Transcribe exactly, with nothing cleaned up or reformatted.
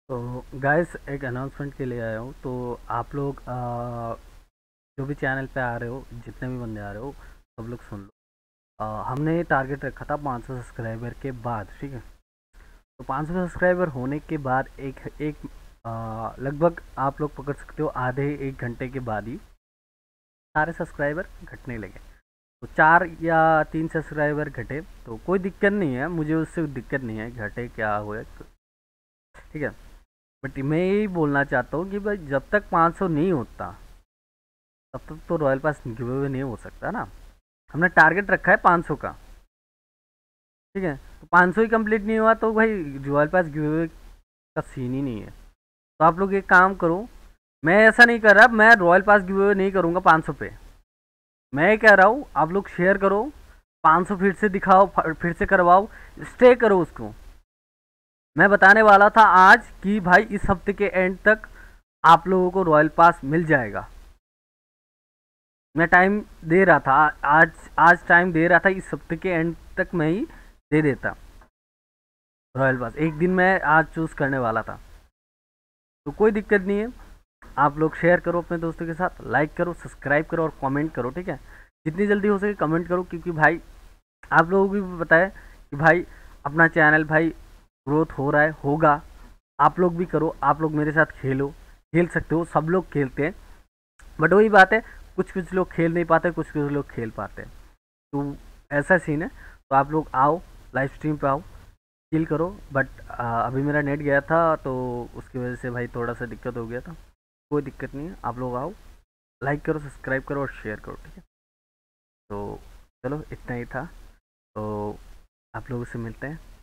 तो गाइस एक अनाउंसमेंट के लिए आया हूँ। तो आप लोग आ, जो भी चैनल पे आ रहे हो, जितने भी बंदे आ रहे हो, सब लोग सुन लो। आ, हमने टारगेट रखा था पाँच सौ सब्सक्राइबर के बाद, ठीक है। तो पाँच सौ सब्सक्राइबर होने के बाद एक एक आ, लगभग आप लोग पकड़ सकते हो आधे एक घंटे के बाद ही सारे सब्सक्राइबर घटने लगे। तो चार या तीन सब्सक्राइबर घटे तो कोई दिक्कत नहीं है, मुझे उससे दिक्कत नहीं है, घटे क्या हुआ, ठीक है। बट मैं यही बोलना चाहता हूँ कि भाई जब तक पाँच सौ नहीं होता तब तक तो रॉयल पास गिव अवे नहीं हो सकता ना। हमने टारगेट रखा है पाँच सौ का, ठीक है। तो पाँच सौ ही कंप्लीट नहीं हुआ तो भाई रॉयल पास गिव अवे का सीन ही नहीं है। तो आप लोग एक काम करो, मैं ऐसा नहीं कर रहा, मैं रॉयल पास गिव अवे नहीं करूँगा पाँच सौ पे। मैं ये कह रहा हूँ आप लोग शेयर करो, पाँच सौ फिर से दिखाओ, फिर से करवाओ, स्टे करो उसको। मैं बताने वाला था आज कि भाई इस हफ्ते के एंड तक आप लोगों को रॉयल पास मिल जाएगा। मैं टाइम दे रहा था, आज आज टाइम दे रहा था, इस हफ्ते के एंड तक मैं ही दे देता रॉयल पास। एक दिन मैं आज चूज़ करने वाला था। तो कोई दिक्कत नहीं है, आप लोग शेयर करो अपने दोस्तों के साथ, लाइक करो, सब्सक्राइब करो और कमेंट करो, ठीक है। जितनी जल्दी हो सके कमेंट करो, क्योंकि भाई आप लोगों को भी बताए कि भाई अपना चैनल भाई ग्रोथ हो रहा है, होगा। आप लोग भी करो, आप लोग मेरे साथ खेलो, खेल सकते हो, सब लोग खेलते हैं। बट वही बात है, कुछ कुछ लोग खेल नहीं पाते, कुछ कुछ लोग खेल पाते हैं। तो ऐसा सीन है। तो आप लोग आओ, लाइव स्ट्रीम पे आओ, चिल करो। बट अभी मेरा नेट गया था तो उसकी वजह से भाई थोड़ा सा दिक्कत हो गया था। कोई दिक्कत नहीं है, आप लोग आओ, लाइक करो, सब्सक्राइब करो और शेयर करो, ठीक है। तो चलो इतना ही था। तो आप लोगों से मिलते हैं।